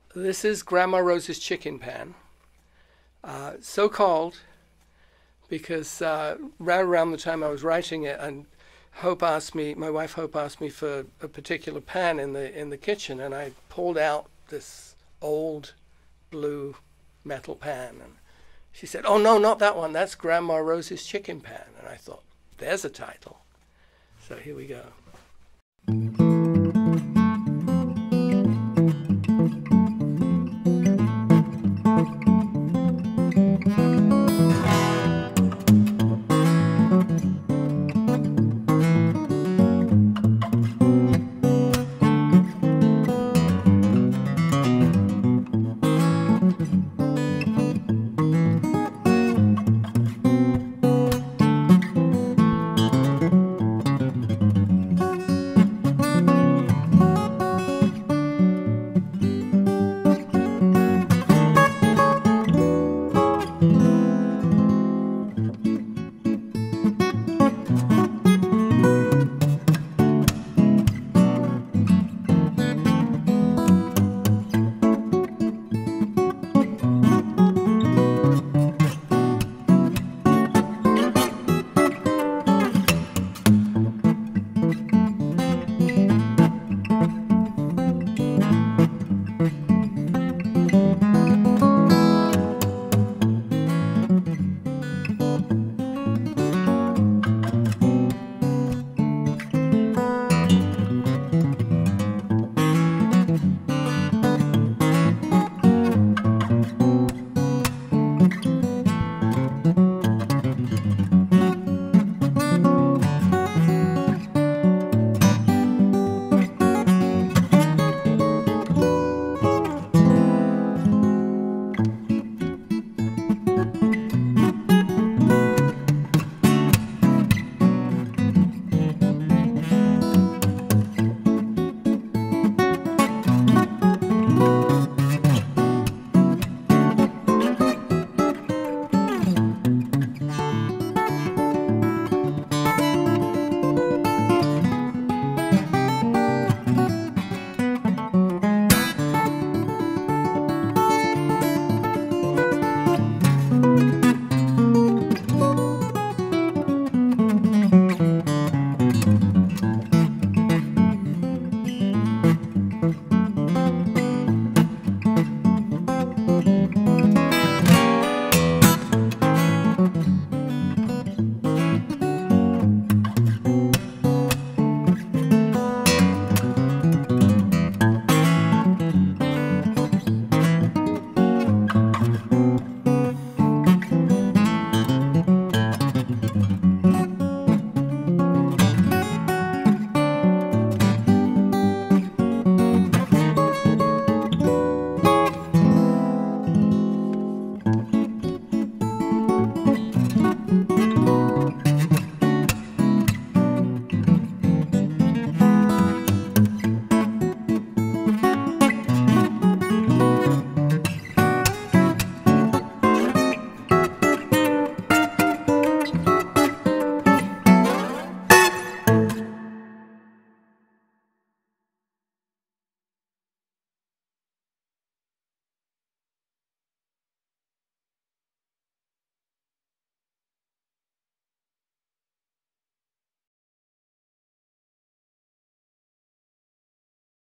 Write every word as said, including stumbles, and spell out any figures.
This is Grandma Rosie's chicken pan. Uh, so called because uh, right around the time I was writing it, and Hope asked me, my wife Hope asked me for a particular pan in the in the kitchen, and I pulled out this old blue metal pan, and she said, "Oh no, not that one. That's Grandma Rosie's chicken pan." And I thought, there's a title. So here we go.